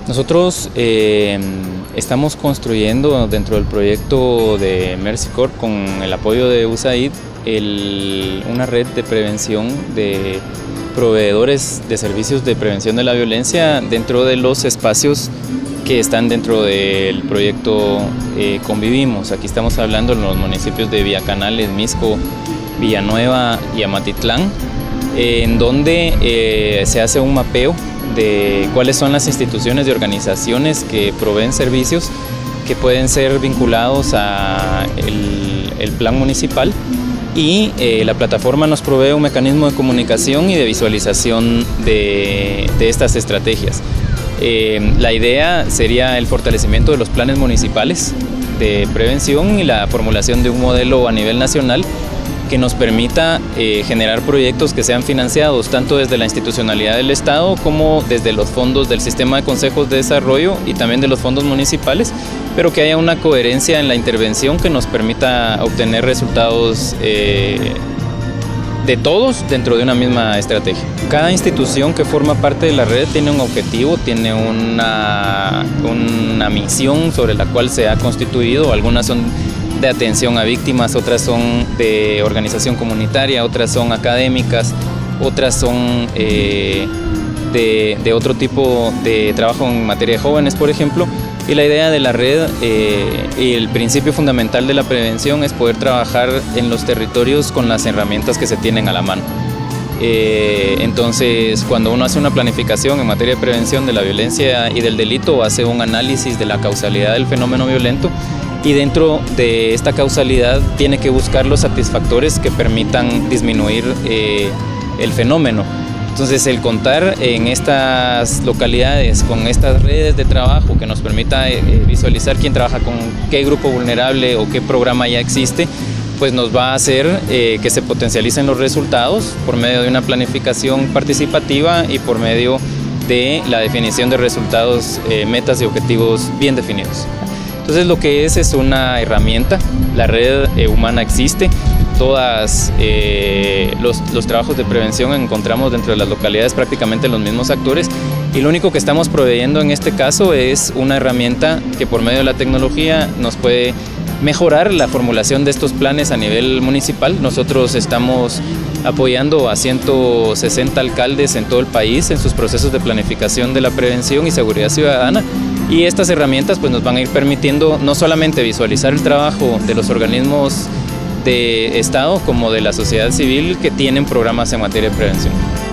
Nosotros estamos construyendo dentro del proyecto de Mercy Corp con el apoyo de USAID una red de prevención de proveedores de servicios de prevención de la violencia dentro de los espacios que están dentro del proyecto Convivimos. Aquí estamos hablando en los municipios de Villacanales, Mixco, Villanueva y Amatitlán, en donde se hace un mapeo de cuáles son las instituciones y organizaciones que proveen servicios que pueden ser vinculados a el plan municipal, y la plataforma nos provee un mecanismo de comunicación y de visualización de estas estrategias. La idea sería el fortalecimiento de los planes municipales de prevención y la formulación de un modelo a nivel nacional que nos permita generar proyectos que sean financiados tanto desde la institucionalidad del Estado como desde los fondos del sistema de consejos de desarrollo y también de los fondos municipales, pero que haya una coherencia en la intervención que nos permita obtener resultados de todos dentro de una misma estrategia. Cada institución que forma parte de la red tiene un objetivo, tiene una misión sobre la cual se ha constituido. Algunas son de atención a víctimas, otras son de organización comunitaria, otras son académicas, otras son de otro tipo de trabajo en materia de jóvenes, por ejemplo. Y la idea de la red y el principio fundamental de la prevención es poder trabajar en los territorios con las herramientas que se tienen a la mano. Entonces, cuando uno hace una planificación en materia de prevención de la violencia y del delito, hace un análisis de la causalidad del fenómeno violento, y dentro de esta causalidad tiene que buscar los satisfactores que permitan disminuir el fenómeno. Entonces, el contar en estas localidades con estas redes de trabajo que nos permita visualizar quién trabaja con qué grupo vulnerable o qué programa ya existe, pues nos va a hacer que se potencialicen los resultados por medio de una planificación participativa y por medio de la definición de resultados, metas y objetivos bien definidos. Entonces, lo que es una herramienta. La red humana existe. Todos los trabajos de prevención encontramos dentro de las localidades prácticamente los mismos actores, y lo único que estamos proveyendo en este caso es una herramienta que por medio de la tecnología nos puede mejorar la formulación de estos planes a nivel municipal. Nosotros estamos apoyando a 160 alcaldes en todo el país en sus procesos de planificación de la prevención y seguridad ciudadana, y estas herramientas pues nos van a ir permitiendo no solamente visualizar el trabajo de los organismos de Estado como de la sociedad civil que tienen programas en materia de prevención.